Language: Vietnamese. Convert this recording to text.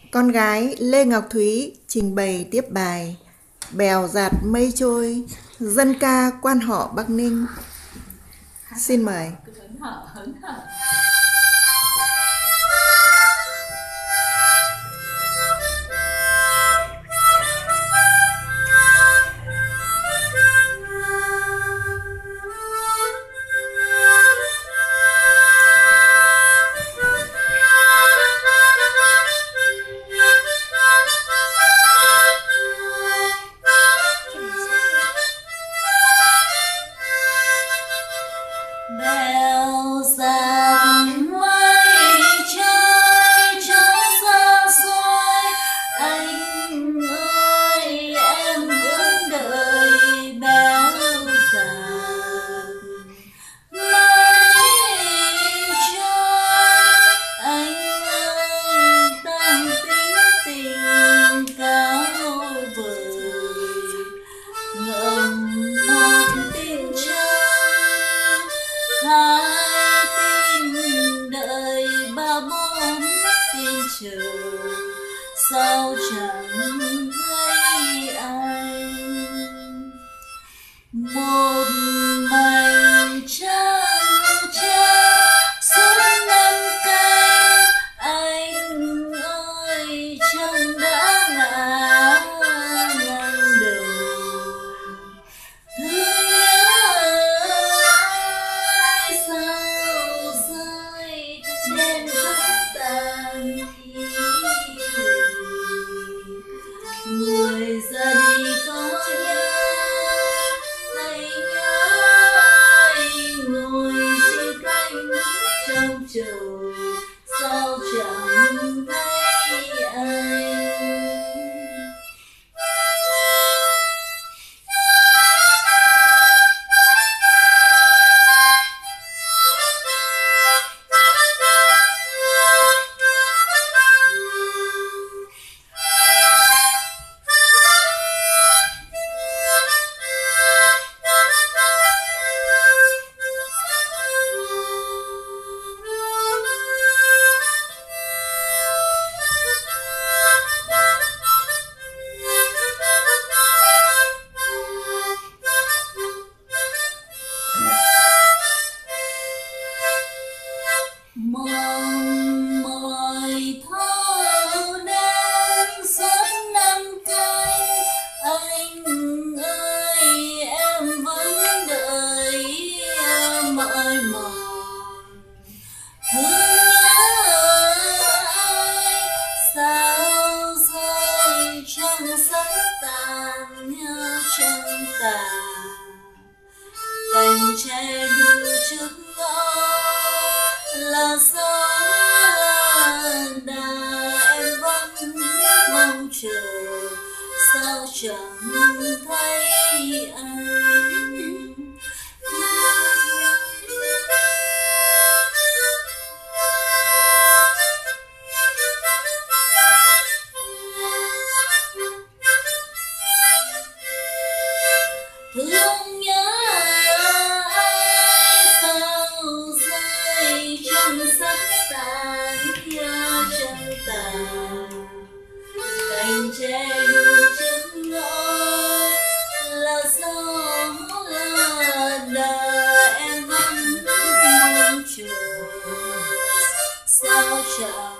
Con gái Lê Ngọc Thúy trình bày tiếp bài Bèo dạt mây trôi, dân ca quan họ Bắc Ninh. Xin mời. Bèo dạt mây trôi trong xa xôi, anh ơi em vẫn đợi. Bèo dạt mây trôi, anh ơi đang tính tình cao vời, ngậm một tin trăng hai tin đợi, ba bốn tin chờ, sao chẳng thấy anh. Một mảnh trăng treo suốt năm canh, anh ơi trăng đã ngả ngang đầu. Thương nhớ ai sao rơi đêm rất tàn, người ra đi có nhớ hay nhớ ai ngồi trên cánh trong trời, sao chẳng thấy anh. Mong mỏi thâu đêm suốt năm canh, anh ơi em vẫn đợi mỏi mòn. Thương nhớ ai sao rơi trăng sắp tàn, nhớ trăng tàn cành tre đu trước ngõ là gió đà, em vẫn mong chờ, sao chẳng thấy anh. Thương nhớ ai sao rơi trăng sắp tàn, nhớ trăng tàn cành tre đu trước ngõ là gió đà, em vẫn mong chờ, sao chẳng